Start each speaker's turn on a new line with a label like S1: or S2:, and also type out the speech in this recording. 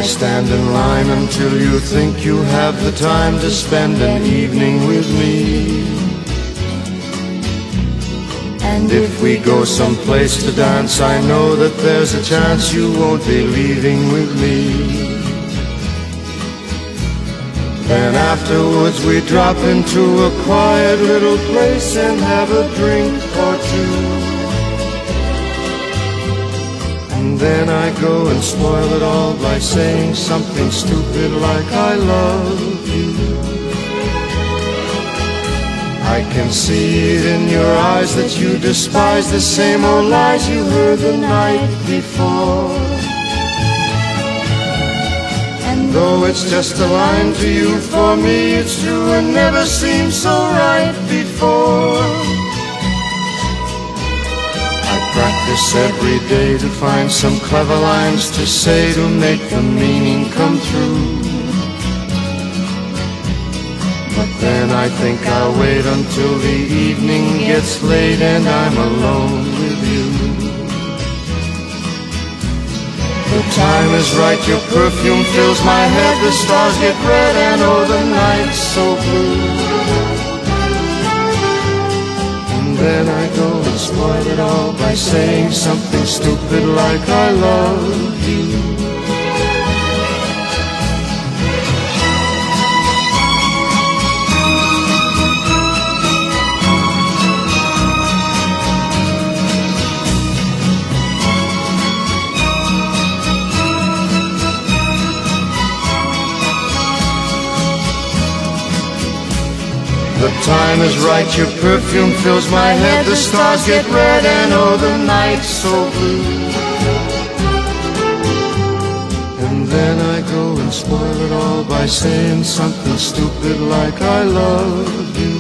S1: stand in line until you think you have the time to spend an evening with me. And if we go someplace to dance, I know that there's a chance you won't be leaving with me. Then afterwards we drop into a quiet little place and have a drink or two. And then I go and spoil it all by saying something stupid like I love you. I can see it in your eyes that you despise the same old lies you heard the night before. And though it's just a line to you, for me it's true and never seemed so right before. I practice every day to find some clever lines to say to make the meaning come true. But then I think I'll wait until the evening gets late and I'm alone with you. The time is right, your perfume fills my head, the stars get red and oh, the night's so blue. And then I go and spoil it all by saying something stupid like I love you. The time is right, your perfume fills my head, the stars get red and oh, the night's so blue. And then I go and spoil it all by saying something stupid like I love you.